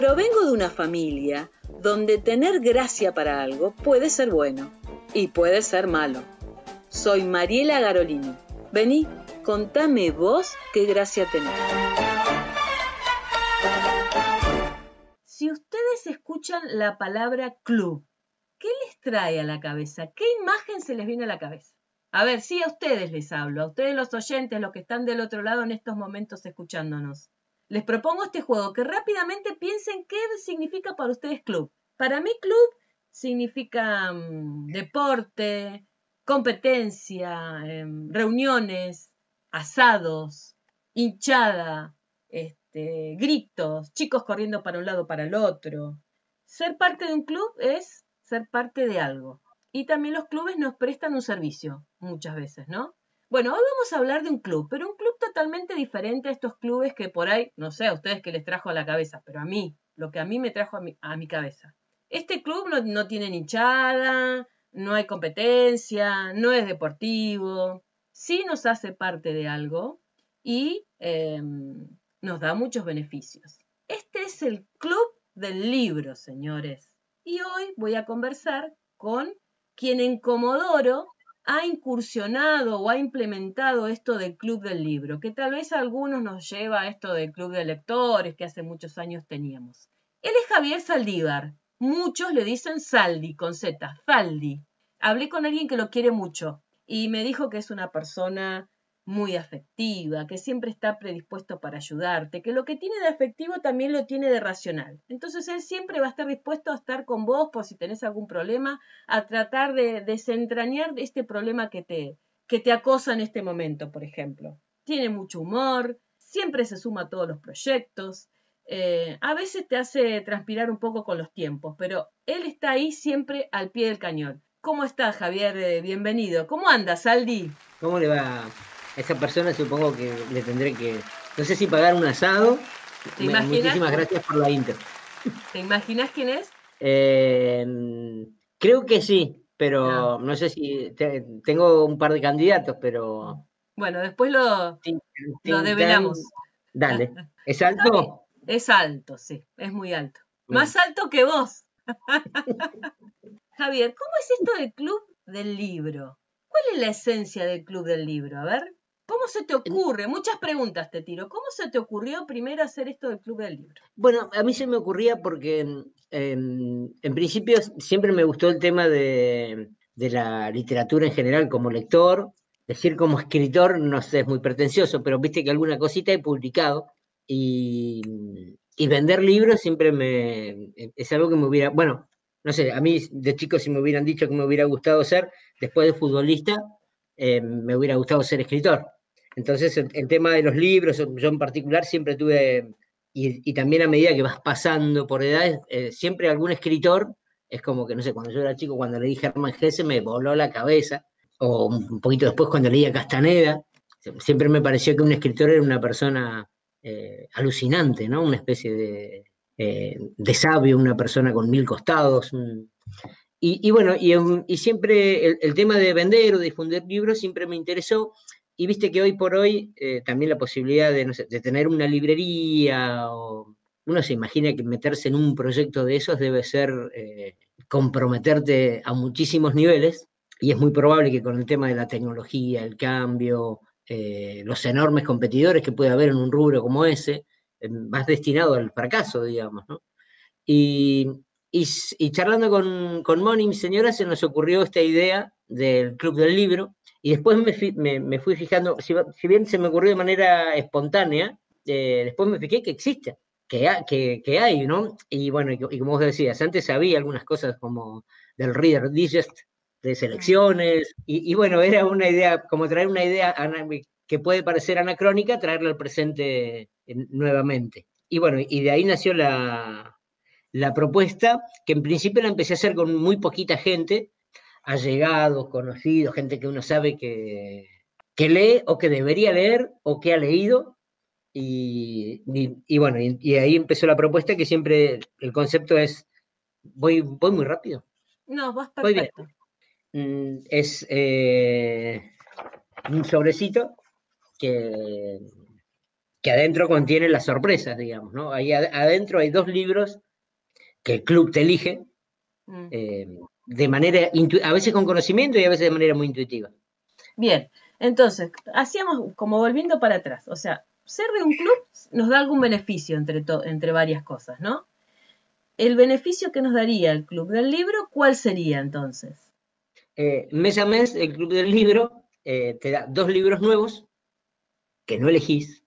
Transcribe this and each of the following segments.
pero vengo de una familia donde tener gracia para algo puede ser bueno y puede ser malo. Soy Mariela Garolini. Vení, contame vos qué gracia tenés. Si ustedes escuchan la palabra club, ¿qué les trae a la cabeza? ¿Qué imagen se les viene a la cabeza? A ver, sí, a ustedes les hablo, a ustedes los oyentes, los que están del otro lado en estos momentos escuchándonos. Les propongo este juego, que rápidamente piensen qué significa para ustedes club. Para mí club significa deporte, competencia, reuniones, asados, hinchada, gritos, chicos corriendo para un lado para el otro. Ser parte de un club es ser parte de algo. Y también los clubes nos prestan un servicio, muchas veces, ¿no? Bueno, hoy vamos a hablar de un club, pero un club totalmente diferente a estos clubes que por ahí, no sé a ustedes qué les trajo a la cabeza, pero a mí, lo que a mí me trajo a mi cabeza. Este club no tiene hinchada, no hay competencia, no es deportivo, sí nos hace parte de algo y nos da muchos beneficios. Este es el Club del Libro, señores. Y hoy voy a conversar con quien en Comodoro ha incursionado o ha implementado esto del Club del Libro, que tal vez a algunos nos lleva a esto del Club de Lectores que hace muchos años teníamos. Él es Javier Saldívar. Muchos le dicen Saldi, con Z, Faldi. Hablé con alguien que lo quiere mucho y me dijo que es una persona muy afectiva, que siempre está predispuesto para ayudarte, que lo que tiene de afectivo también lo tiene de racional. Entonces él siempre va a estar dispuesto a estar con vos por si tenés algún problema, a tratar de desentrañar este problema que te acosa en este momento, por ejemplo. Tiene mucho humor, siempre se suma a todos los proyectos, a veces te hace transpirar un poco con los tiempos, pero él está ahí siempre al pie del cañón. ¿Cómo estás, Javier? Bienvenido. ¿Cómo andas, Aldi? ¿Cómo le va a esa persona? Supongo que le tendré que, no sé si pagar un asado. ¿Te imaginas? Muchísimas gracias por la intro. ¿Te imaginas quién es? Eh, Creo que sí, Ah, pero no sé si tengo un par de candidatos, pero bueno, después tin, lo tin, tan, develamos. dale. ¿Es Está bien. alto? Es alto, sí, es muy alto. Mm. Más alto que vos. Javier, ¿cómo es esto del club del libro? ¿Cuál es la esencia del club del libro? A ver, ¿cómo se te ocurre? Muchas preguntas te tiro. ¿Cómo se te ocurrió primero hacer esto del club del libro? Bueno, a mí se me ocurría porque en principio siempre me gustó el tema de la literatura en general como lector. Decir como escritor, no sé, es muy pretencioso, pero viste que alguna cosita he publicado y, y vender libros siempre es algo que me hubiera, bueno, no sé, a mí de chico si me hubieran dicho que me hubiera gustado ser, después de futbolista, me hubiera gustado ser escritor. Entonces el tema de los libros, yo en particular siempre tuve y también a medida que vas pasando por edades, siempre algún escritor, es como que, no sé, cuando yo era chico, cuando leí Hermann Hesse me voló la cabeza, o un poquito después cuando leía Castaneda, siempre me pareció que un escritor era una persona alucinante, ¿no? Una especie de sabio, una persona con mil costados. Y bueno, y siempre el tema de vender o difundir libros siempre me interesó. Y viste que hoy por hoy también la posibilidad de, no sé, de tener una librería, o uno se imagina que meterse en un proyecto de esos debe ser comprometerte a muchísimos niveles. Y es muy probable que con el tema de la tecnología, el cambio, los enormes competidores que puede haber en un rubro como ese, vas destinado al fracaso, digamos, ¿no? Y, y charlando con Moni, mi señora, se nos ocurrió esta idea del Club del Libro, y después me fui fijando, si bien se me ocurrió de manera espontánea, después me fijé que existe, que hay, ¿no? Y bueno, y como vos decías, antes había algunas cosas como del Reader Digest, de Mm. selecciones, y bueno, era una idea, como traer una idea que puede parecer anacrónica, traerla al presente nuevamente. Y bueno, y de ahí nació la propuesta, que en principio la empecé a hacer con muy poquita gente, allegados, conocidos, gente que uno sabe que lee o que debería leer o que ha leído. Y bueno, y ahí empezó la propuesta, que siempre el concepto es, voy muy rápido, No, vas voy bien. perfecto. Es un sobrecito que que adentro contiene las sorpresas, digamos, ¿no? Ahí adentro hay 2 libros que el club te elige, Mm. de manera, a veces con conocimiento y a veces de manera muy intuitiva. Bien, entonces, hacíamos como volviendo para atrás, o sea, ser de un club nos da algún beneficio entre varias cosas, ¿no? El beneficio que nos daría el club del libro, ¿cuál sería entonces? Mes a mes, el club del libro te da 2 libros nuevos que no elegís,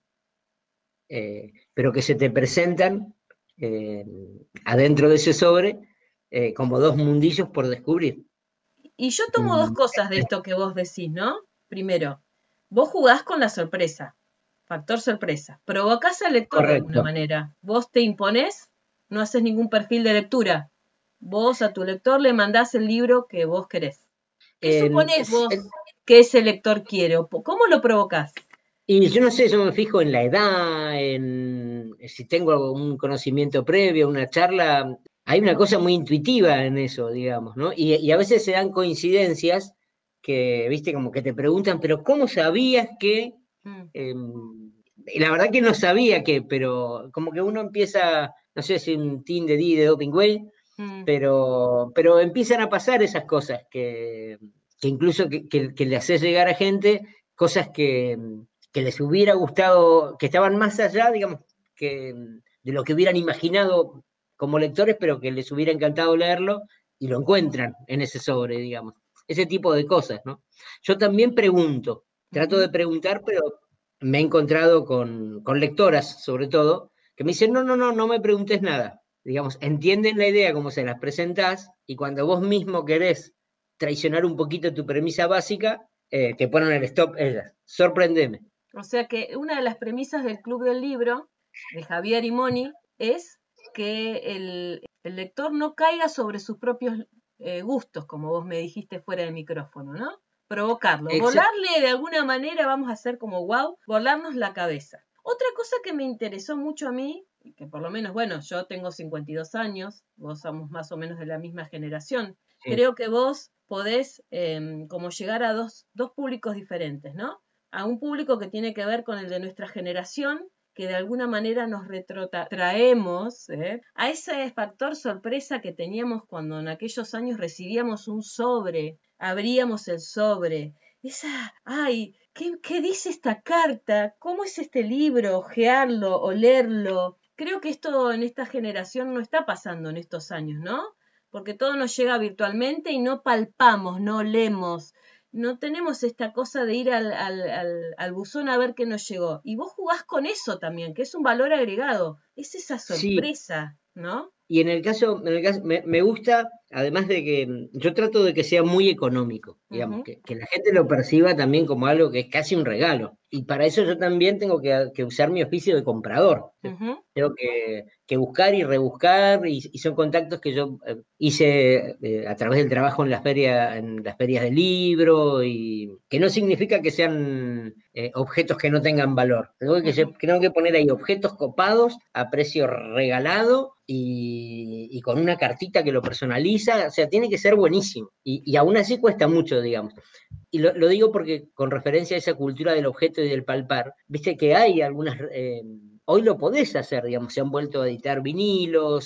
pero que se te presentan eh, adentro de ese sobre como 2 mundillos por descubrir. Y yo tomo dos Mm, cosas de esto que vos decís, ¿no? Primero, vos jugás con la sorpresa, factor sorpresa. Provocás al lector de alguna correcto. manera. Vos te imponés, no haces ningún perfil de lectura. Vos a tu lector le mandás el libro que vos querés. ¿Qué suponés Es- vos que ese lector quiere? ¿Cómo lo provocás? y yo no sé, yo me fijo en la edad, en si tengo un conocimiento previo, una charla. Hay una cosa muy intuitiva en eso, digamos, ¿no? Y a veces se dan coincidencias que, viste, como que te preguntan, pero ¿cómo sabías que? Mm, Y la verdad que no sabía que, pero como que uno empieza, no sé si un team de D de Doping Way, mm, pero empiezan a pasar esas cosas que incluso que le haces llegar a gente, cosas que les hubiera gustado, que estaban más allá, digamos, que de lo que hubieran imaginado como lectores, pero que les hubiera encantado leerlo y lo encuentran en ese sobre, digamos. Ese tipo de cosas, ¿no? Yo también pregunto, trato de ujú. preguntar, pero me he encontrado con lectoras, sobre todo, que me dicen, no, no, no, no me preguntes nada. Digamos, entienden la idea como se las presentás y cuando vos mismo querés traicionar un poquito tu premisa básica, te ponen el stop ellas. Sorprendeme. O sea que una de las premisas del Club del Libro, de Javier y Moni, es que el lector no caiga sobre sus propios gustos, como vos me dijiste fuera de micrófono, ¿no? Provocarlo, Exa- volarle de alguna manera, vamos a hacer como wow, volarnos la cabeza. Otra cosa que me interesó mucho a mí, y que por lo menos, bueno, yo tengo 52 años, vos somos más o menos de la misma generación, sí, creo que vos podés como llegar a dos públicos diferentes, ¿no? A un público que tiene que ver con el de nuestra generación, que de alguna manera nos retrotraemos a ese factor sorpresa que teníamos cuando en aquellos años recibíamos un sobre, abríamos el sobre, esa, ay, ¿qué dice esta carta? ¿Cómo es este libro? Ojearlo, olerlo. Creo que esto en esta generación no está pasando en estos años, ¿no? Porque todo nos llega virtualmente y no palpamos, no leemos, no tenemos esta cosa de ir al buzón a ver qué nos llegó. Y vos jugás con eso también, que es un valor agregado. Es esa sí, sorpresa, ¿no? y en el caso me gusta, además de que yo trato de que sea muy económico, digamos, Ujú, que la gente lo perciba también como algo que es casi un regalo. Y para eso yo también tengo que usar mi oficio de comprador. ujú. Tengo que buscar y rebuscar, y son contactos que yo hice a través del trabajo en las ferias de libro, y que no significa que sean objetos que no tengan valor. Tengo que poner ahí objetos copados a precio regalado y con una cartita que lo personaliza, o sea, tiene que ser buenísimo. Y aún así cuesta mucho, digamos. Y lo digo porque con referencia a esa cultura del objeto y del palpar, viste que hay algunas, hoy lo podés hacer, digamos, se han vuelto a editar vinilos,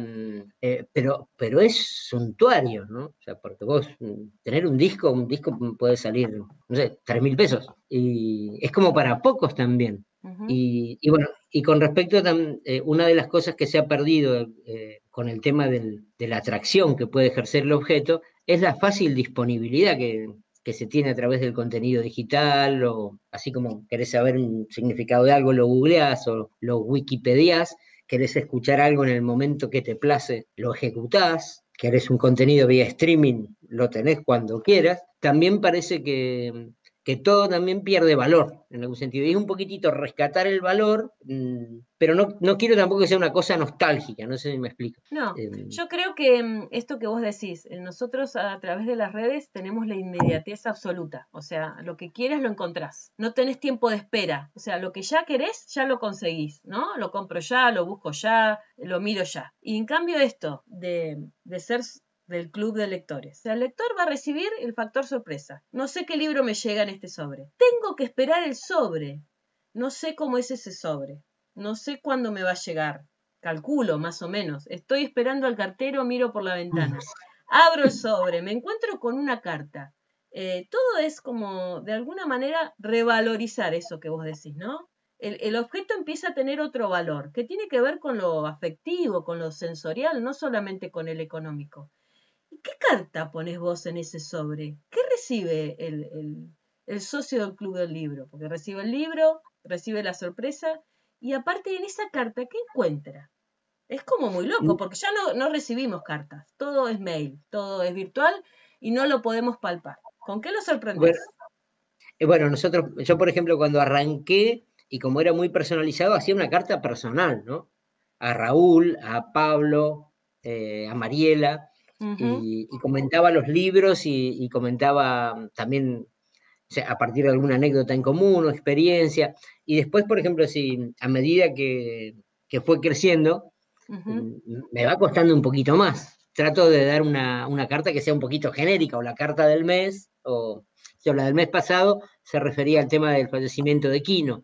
pero es suntuario, ¿no? O sea, porque vos tener un disco puede salir, no sé, 3.000 pesos. Y es como para pocos también. Ujú. Y bueno, y con respecto a una de las cosas que se ha perdido con el tema de la atracción que puede ejercer el objeto, es la fácil disponibilidad que se tiene a través del contenido digital, o así como querés saber un significado de algo, lo googleás o lo wikipedias, querés escuchar algo en el momento que te place, lo ejecutás, querés un contenido vía streaming, lo tenés cuando quieras. También parece que todo también pierde valor en algún sentido. Y es un poquitito rescatar el valor, pero no quiero tampoco que sea una cosa nostálgica, no sé si me explico. No, Eh, yo creo que esto que vos decís, nosotros a través de las redes tenemos la inmediatez absoluta, o sea, lo que quieras lo encontrás, no tenés tiempo de espera, o sea, lo que ya querés ya lo conseguís, ¿no? Lo compro ya, lo busco ya, lo miro ya. Y en cambio esto de ser del club de lectores, o sea, el lector va a recibir el factor sorpresa. No sé qué libro me llega en este sobre. Tengo que esperar el sobre. no sé cómo es ese sobre, no sé cuándo me va a llegar, calculo más o menos, estoy esperando al cartero, miro por la ventana, abro el sobre, me encuentro con una carta. Todo es como, de alguna manera, revalorizar eso que vos decís, ¿no? El objeto empieza a tener otro valor, que tiene que ver con lo afectivo, con lo sensorial, no solamente con el económico. ¿Y qué carta pones vos en ese sobre? ¿Qué recibe el socio del Club del Libro? Porque recibe el libro, recibe la sorpresa y aparte en esa carta, ¿qué encuentra? Es como muy loco, porque ya no recibimos cartas, todo es mail, todo es virtual y no lo podemos palpar. ¿Con qué lo Bueno, sorprendés? bueno, yo por ejemplo cuando arranqué y como era muy personalizado, hacía una carta personal, ¿no? A Raúl, a Pablo, a Mariela, Ujú, y comentaba los libros y comentaba también, o sea, a partir de alguna anécdota en común o experiencia. Y después, por ejemplo, si a medida que fue creciendo, ujú. me va costando un poquito más. Trato de dar una carta que sea un poquito genérica, o la carta del mes, o la del mes pasado se refería al tema del fallecimiento de Quino,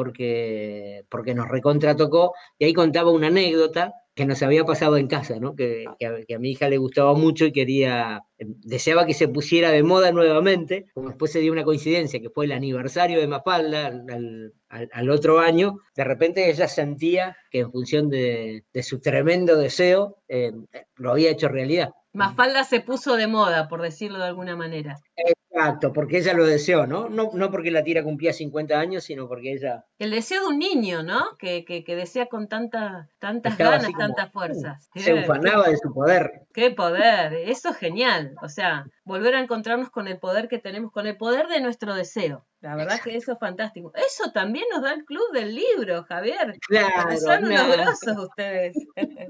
porque nos recontra tocó, y ahí contaba una anécdota que nos había pasado en casa, ¿no? Que a mi hija le gustaba mucho y deseaba que se pusiera de moda nuevamente, como después se dio una coincidencia, que fue el aniversario de Mafalda al otro año, de repente ella sentía que en función de su tremendo deseo, lo había hecho realidad. Mafalda se puso de moda, por decirlo de alguna manera. Exacto, porque ella lo deseó, ¿no? No porque la tira cumplía 50 años, sino porque ella El deseo de un niño, ¿no? Que desea con tantas estaba ganas, así como, tantas fuerzas. se ufanaba de su poder. Qué poder, eso es genial. O sea, volver a encontrarnos con el poder que tenemos, con el poder de nuestro deseo. La verdad que Exacto. eso es fantástico. Eso también nos da el Club del Libro, Javier. Claro, Son unos nada. grosos ustedes.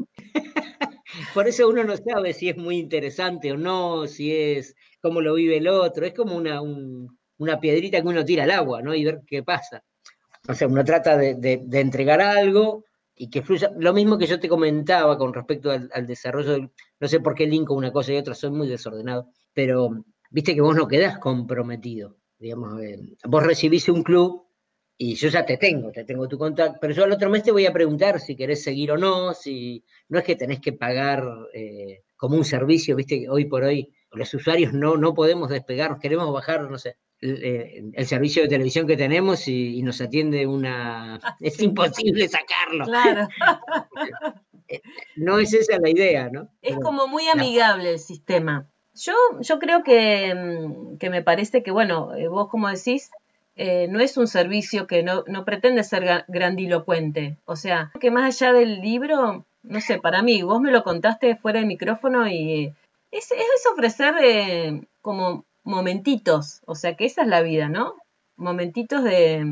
Por eso uno no sabe si es muy interesante o no, si es cómo lo vive el otro. Es como una piedrita que uno tira al agua, ¿no? Y ver qué pasa. O sea, uno trata de entregar algo y que fluya. Lo mismo que yo te comentaba con respecto al desarrollo, no sé por qué linko una cosa y otra, soy muy desordenado, pero viste que vos no quedás comprometido. Digamos, vos recibís un club y yo ya te tengo tu contacto, pero yo al otro mes te voy a preguntar si querés seguir o no, si no es que tenés que pagar como un servicio, viste que hoy por hoy los usuarios no podemos despegar, queremos bajar, no sé, el servicio de televisión que tenemos y nos atiende una... Es Sí, imposible sacarlo. claro. Eh, No es esa la idea, ¿no? Es Pero como muy la- amigable el sistema. Yo creo que me parece que, bueno, vos como decís, no es un servicio que no pretende ser grandilocuente. O sea, que más allá del libro, no sé, para mí, vos me lo contaste fuera de micrófono y es ofrecer como momentitos. O sea, que esa es la vida, ¿no? Momentitos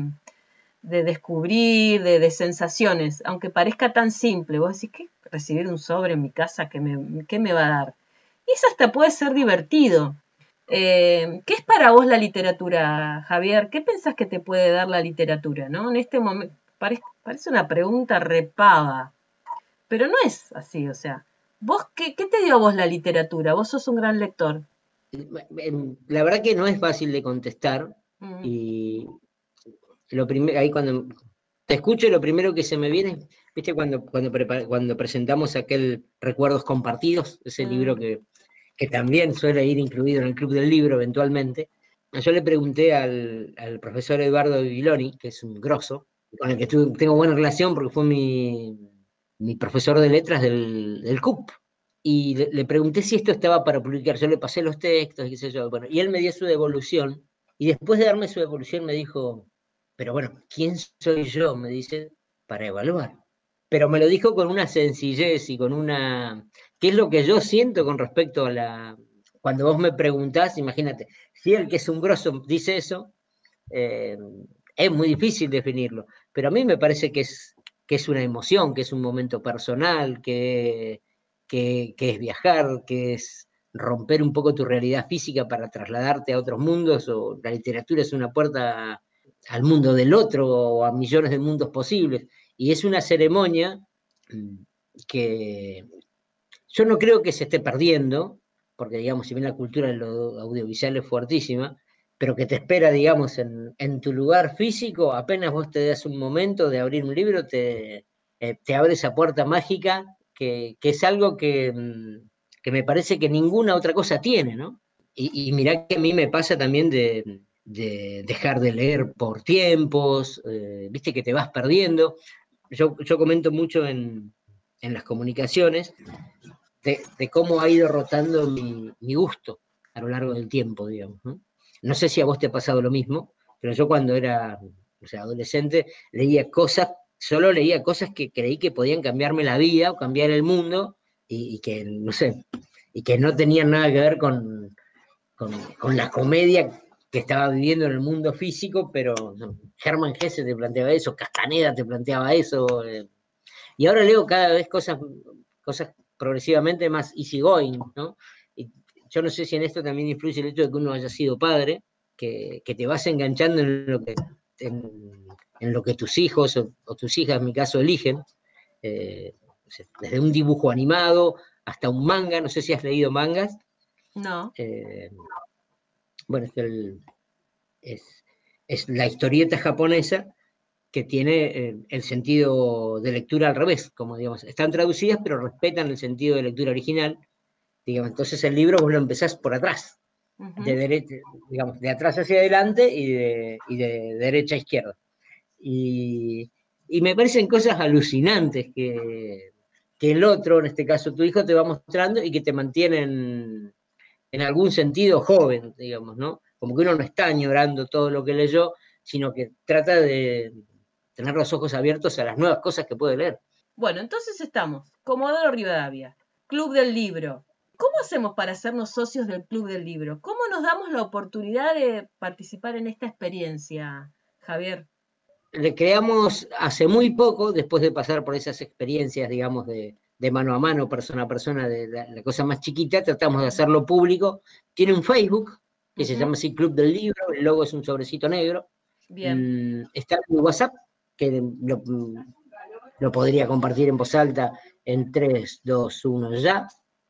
de descubrir, de sensaciones, aunque parezca tan simple. Vos decís, ¿qué? Recibir un sobre en mi casa, ¿qué me va a dar? Y eso hasta puede ser divertido. ¿Qué es para vos la literatura, Javier? ¿Qué pensás que te puede dar la literatura? ¿No? En este momento parece una pregunta repava, pero no es así, o sea, ¿vos qué te dio a vos la literatura? Vos sos un gran lector. la verdad que no es fácil de contestar Mm, y lo primero, ahí cuando te escucho, lo primero que se me viene, viste, cuando presentamos aquel Recuerdos Compartidos, ese libro mm, que también suele ir incluido en el Club del Libro eventualmente, yo le pregunté al profesor Eduardo Bibiloni, que es un grosso, con el que tengo buena relación porque fue mi profesor de letras del CUP. Y le pregunté si esto estaba para publicar. Yo le pasé los textos, y qué sé yo. Bueno, y él me dio su devolución. Y después de darme su devolución me dijo, pero bueno, ¿quién soy yo? Me dice, para evaluar. Pero me lo dijo con una sencillez y con una... ¿Qué es lo que yo siento con respecto a la... Cuando vos me preguntás, imagínate, si el que es un grosso dice eso, eh, es muy difícil definirlo, pero a mí me parece que es una emoción, que es un momento personal, que es viajar, que es romper un poco tu realidad física para trasladarte a otros mundos, o la literatura es una puerta al mundo del otro o a millones de mundos posibles, y es una ceremonia mm, que yo no creo que se esté perdiendo, porque digamos, si bien la cultura de lo audiovisual es fuertísima, pero que te espera, digamos, en tu lugar físico, apenas vos te das un momento de abrir un libro, te abre esa puerta mágica que es algo que me parece que ninguna otra cosa tiene, ¿no? Y mirá que a mí me pasa también de dejar de leer por tiempos, viste que te vas perdiendo. Yo comento mucho en las comunicaciones de cómo ha ido rotando mi gusto a lo largo del tiempo, digamos, ¿no? No sé si a vos te ha pasado lo mismo, pero yo cuando era, o sea, adolescente solo leía cosas que creí que podían cambiarme la vida o cambiar el mundo y que, no sé, y que no tenían nada que ver con la comedia que estaba viviendo en el mundo físico, pero no, Hermann Hesse te planteaba eso, Castaneda te planteaba eso, y ahora leo cada vez cosas progresivamente más easygoing, ¿no? Y yo no sé si en esto también influye el hecho de que uno haya sido padre, que te vas enganchando en lo que tus hijos o tus hijas, en mi caso, eligen, eh, desde un dibujo animado hasta un manga, no sé si has leído mangas. No. Eh, bueno, es, es la historieta japonesa que tiene el sentido de lectura al revés, como digamos, están traducidas pero respetan el sentido de lectura original, digamos, entonces el libro vos lo empezás por atrás, de derecha, digamos, de atrás hacia adelante y de derecha a izquierda. Y, y me parecen cosas alucinantes que el otro, en este caso tu hijo, te va mostrando y que te mantienen en algún sentido joven, digamos, ¿no? Como que uno no está añorando todo lo que leyó, sino que trata de tener los ojos abiertos a las nuevas cosas que puede leer. Bueno, entonces estamos. Comodoro Rivadavia, Club del Libro. ¿Cómo hacemos para hacernos socios del Club del Libro? ¿Cómo nos damos la oportunidad de participar en esta experiencia, Javier? Le creamos hace muy poco, después de pasar por esas experiencias, digamos, de mano a mano, persona a persona, de la cosa más chiquita, tratamos de hacerlo público. Tiene un Facebook que se llama así Club del Libro, el logo es un sobrecito negro. Bien. Está en WhatsApp, que lo podría compartir en voz alta en 3, 2, 1 ya.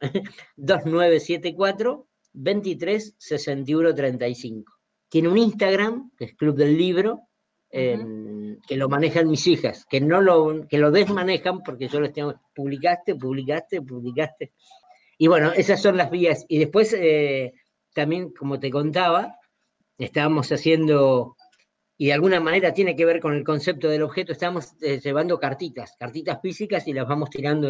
2974 23 61 35. Tiene un Instagram, que es Club del Libro, que lo manejan mis hijas, que lo desmanejan porque yo les tengo, publicaste. Y bueno, esas son las vías. Y después, también, como te contaba, estábamos haciendo, y de alguna manera tiene que ver con el concepto del objeto, estamos llevando cartitas físicas y las vamos tirando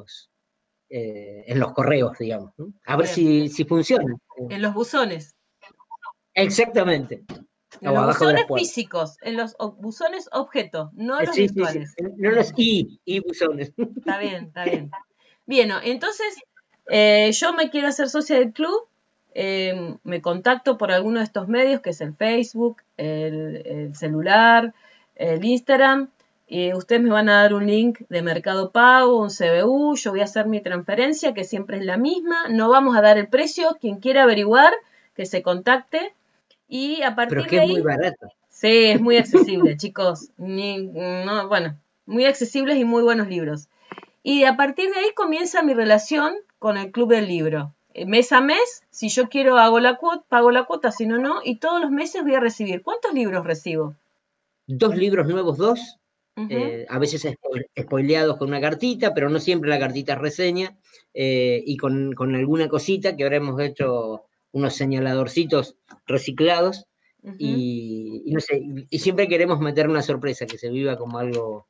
en los correos, digamos, ¿no? A ver Bien. si funciona. En los buzones. Exactamente. En O los abajo de las buzones puertas. físicos, en los buzones objeto, no los Sí, sí, sí. virtuales. No los buzones. Está bien, está bien. Bien, entonces yo me quiero hacer socia del club, me contacto por alguno de estos medios, que es el Facebook, el celular, el Instagram, y ustedes me van a dar un link de Mercado Pago, un CBU, yo voy a hacer mi transferencia, que siempre es la misma, no vamos a dar el precio, quien quiera averiguar, que se contacte, y a Pero es partir que de es muy ahí, barato. sí, es muy accesible, chicos, no, bueno, muy accesibles y muy buenos libros. Y a partir de ahí comienza mi relación con el Club del Libro. Mes a mes, si yo quiero pago la cuota, si no, no. Y todos los meses voy a recibir. ¿Cuántos libros recibo? 2 libros nuevos, Ujú. a veces spoileados con una cartita, pero no siempre la cartita es reseña, y con alguna cosita que ahora hemos hecho unos señaladorcitos reciclados, Ujú. y no sé, y siempre queremos meter una sorpresa, que se viva como algo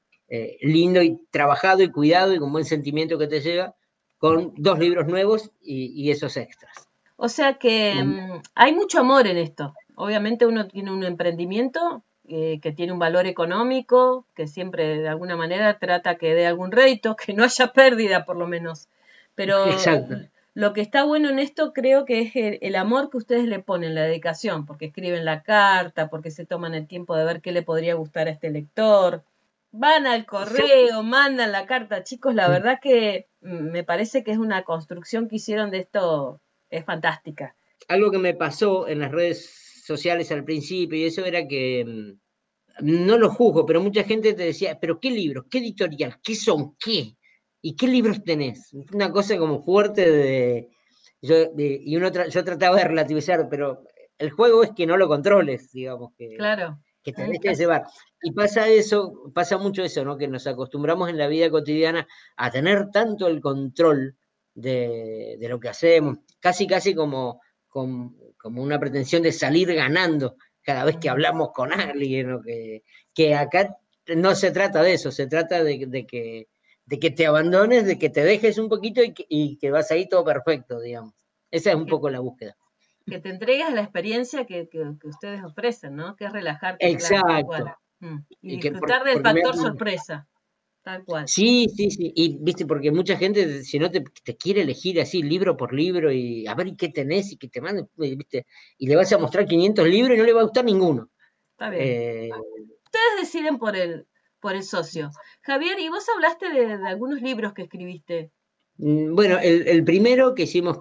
lindo y trabajado y cuidado y con buen sentimiento que te lleva, con 2 libros nuevos y esos extras. O sea que hay mucho amor en esto. Obviamente uno tiene un emprendimiento que tiene un valor económico, que siempre de alguna manera trata que dé algún rédito, que no haya pérdida por lo menos. Pero Exacto. lo que está bueno en esto creo que es el amor que ustedes le ponen, la dedicación, porque escriben la carta, porque se toman el tiempo de ver qué le podría gustar a este lector. Van al correo, mandan la carta. Chicos, la verdad que me parece que es una construcción que hicieron de esto, es fantástica. Algo que me pasó en las redes sociales al principio y eso era que, no lo juzgo, pero mucha gente te decía, pero ¿qué libros? ¿Qué editorial? ¿Qué son? ¿Qué? ¿Y qué libros tenés? Una cosa como fuerte yo trataba de relativizar, pero el juego es que no lo controles, digamos, Claro. que te dejes llevar. Y pasa mucho eso, ¿no? Que nos acostumbramos en la vida cotidiana a tener tanto el control de lo que hacemos, casi como una pretensión de salir ganando cada vez que hablamos con alguien, o que acá no se trata de eso, se trata de que te abandones, de que te dejes un poquito y que vas ahí todo perfecto, digamos. Esa es un poco la búsqueda. Que te entregues a la experiencia que ustedes ofrecen, ¿no? Que es relajarte, claro, tal Exacto. cual. Y que disfrutar del porque factor sorpresa, tal cual. Sí, sí, sí. Y viste, porque mucha gente, si no te quiere elegir así libro por libro y a ver qué tenés y que te mande, viste, y le vas a mostrar 500 libros y no le va a gustar ninguno. Está bien. Ustedes deciden por el socio. Javier, ¿y vos hablaste de algunos libros que escribiste? Bueno, el primero que hicimos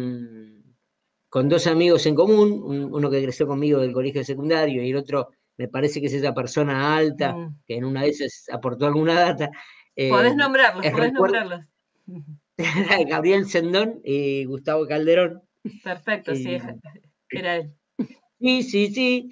con dos amigos en común, uno que creció conmigo del colegio secundario y el otro me parece que es esa persona alta que en una de esas aportó alguna data. Podés nombrarlos. Gabriel Sendón y Gustavo Calderón. Perfecto, sí, era él. Sí, sí, sí.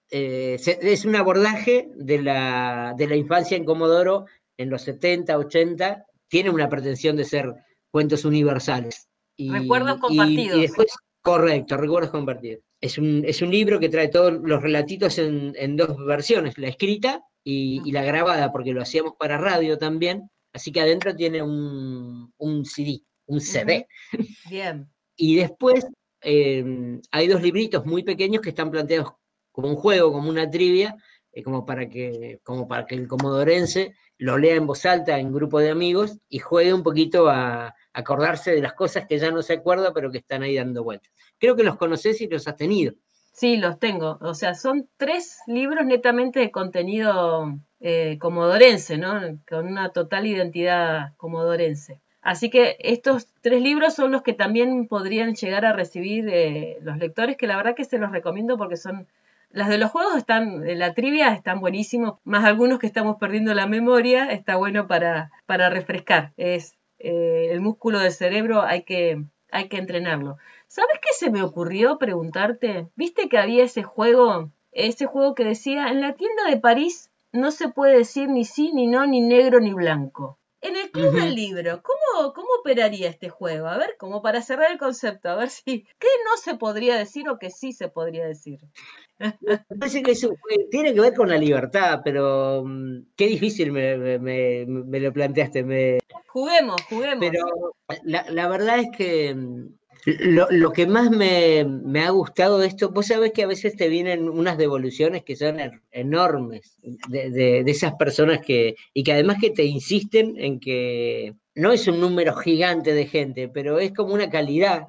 Es un abordaje de la infancia en Comodoro en los 70, 80. Tiene una pretensión de ser cuentos universales. Recuerdos Y compartidos. después, correcto, recuerdos compartidos. Es un libro que trae todos los relatitos en dos versiones, la escrita y la grabada, porque lo hacíamos para radio también. Así que adentro tiene un CD, un CD. Bien. Y después hay dos libritos muy pequeños que están planteados como un juego, como una trivia, como para que el comodorense lo lea en voz alta en grupo de amigos y juegue un poquito a acordarse de las cosas que ya no se acuerda, pero que están ahí dando vueltas. Creo que los conocés y los has tenido. Sí, los tengo. O sea, son 3 libros netamente de contenido comodorense, ¿no? Con una total identidad comodorense. Así que estos 3 libros son los que también podrían llegar a recibir los lectores, que la verdad que se los recomiendo porque son... Las de los juegos están, la trivia están buenísimos, más algunos que estamos perdiendo la memoria, está bueno para refrescar. Es el músculo del cerebro, hay que entrenarlo. ¿Sabes qué se me ocurrió preguntarte? ¿Viste que había ese juego que decía, en la tienda de París no se puede decir ni sí, ni no, ni negro, ni blanco? En el club del libro, ¿cómo operaría este juego? A ver, como para cerrar el concepto, a ver si, ¿qué no se podría decir o qué sí se podría decir? Me parece que eso tiene que ver con la libertad, pero qué difícil me lo planteaste. Juguemos. Pero la verdad es que lo que más me ha gustado de esto, vos sabés que a veces te vienen unas devoluciones que son enormes de esas personas y que además que te insisten en que no es un número gigante de gente, pero es como una calidad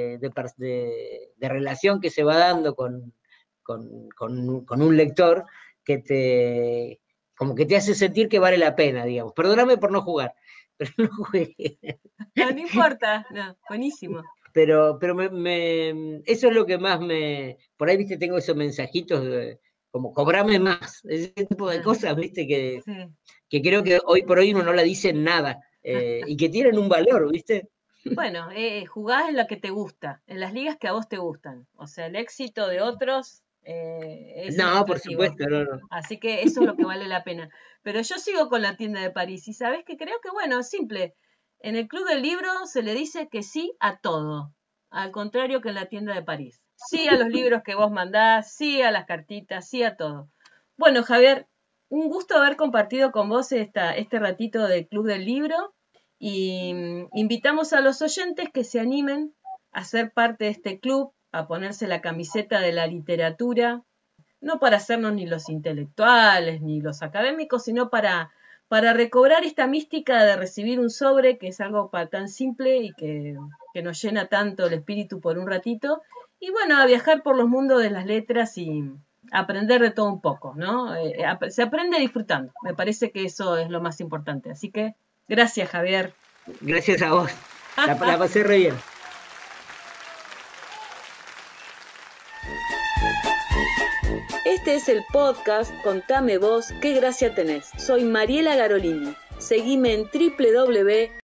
de relación que se va dando con un lector como que te hace sentir que vale la pena, digamos. Perdóname por no jugar, pero no jugué. No, no importa, no, buenísimo. Pero eso es lo que más por ahí, viste, tengo esos mensajitos como cobrame más, ese tipo de cosas, viste, que creo que hoy por hoy uno no la dice nada, y que tienen un valor, viste. Bueno, jugás en la que te gusta, en las ligas que a vos te gustan. O sea, el éxito de otros es No, por ilustrativo. supuesto, no. Así que eso es lo que vale la pena. Pero yo sigo con la tienda de París y sabes que creo que, bueno, es simple. En el Club del Libro se le dice que sí a todo, al contrario que en la tienda de París. Sí a los libros que vos mandás, sí a las cartitas, sí a todo. Bueno, Javier, un gusto haber compartido con vos este ratito del Club del Libro y invitamos a los oyentes que se animen a ser parte de este club, a ponerse la camiseta de la literatura, no para hacernos ni los intelectuales ni los académicos, sino para recobrar esta mística de recibir un sobre, que es algo tan simple y que nos llena tanto el espíritu por un ratito, y bueno, a viajar por los mundos de las letras y aprender de todo un poco, ¿no? Se aprende disfrutando, me parece que eso es lo más importante. Así que, gracias, Javier. Gracias a vos, la pasé re bien. Este es el podcast Contame Vos, qué gracia tenés. Soy Mariela Garolini. Seguime en www